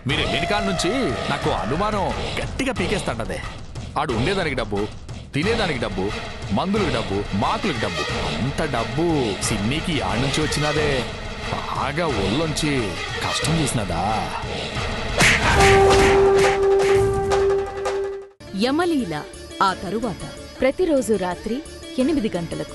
మీరు వెళ్ళిన కాడ నుంచి నాకు అనుమానం గట్టిగా పీకేస్తాంటదే. ఆడు ఉండేదానికి డబ్బు, తినేదానికి డబ్బు, మందులకు డబ్బు, మాకులకు డబ్బు, అంత డబ్బు సిన్నీకి ఆడ నుంచి వచ్చినదే. బాగా ఒళ్ళొంచి కష్టం చేసినదా. యమలీల ఆ తరువాత ప్రతిరోజు రాత్రి 8 గంటలకు.